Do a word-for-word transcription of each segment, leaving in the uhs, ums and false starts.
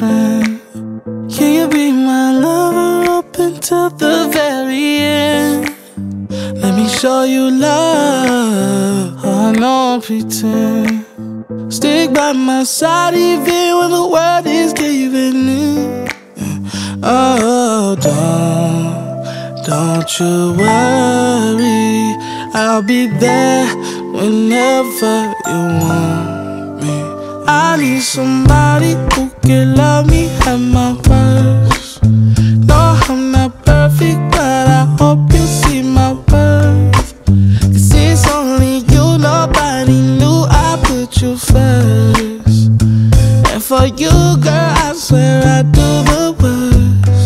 strength. Can you be my lover up until the very end? Let me show you love, I don't pretend. Stick by my side even when the world is giving in. Oh, don't, don't you worry, I'll be there whenever you want me. I need somebody who can love me at my worst. No, I'm not perfect, but I hope you see my worth. Cause it's only you, nobody knew I put you first. And for you, girl, I swear I do the worst.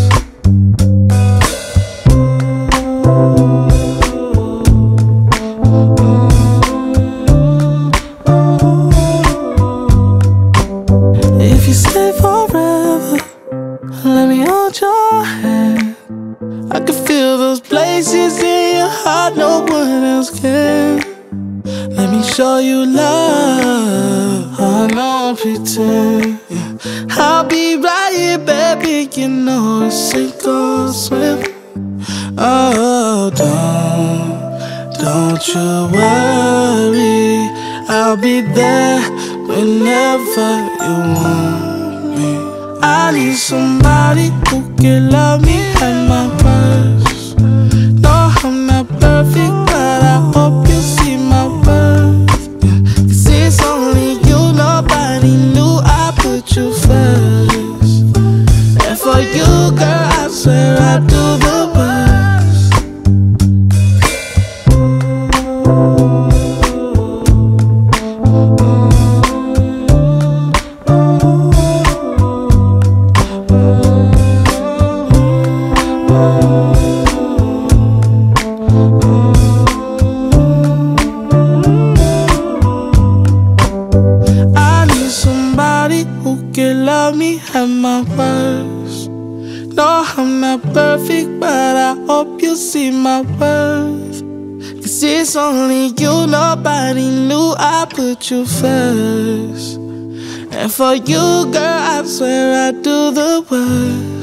If you stay forever, let me hold your hand. I can feel those places in your heart no one else can. Let me show you love, I don't pretend. I'll be right here, baby, you know it's sink or swim. Oh, don't, don't you worry, I'll be there whenever you want me. I need somebody who can love me at my worst. No, I'm not perfect, but I hope you see my worth. Cause it's only you, nobody knew I put you first. And for you, girl, I swear I do the worst. I need somebody who can love me at my worst. No, I'm not perfect, but I hope you see my worth. Cause it's only you, nobody knew I put you first. And for you, girl, I swear I do the worst.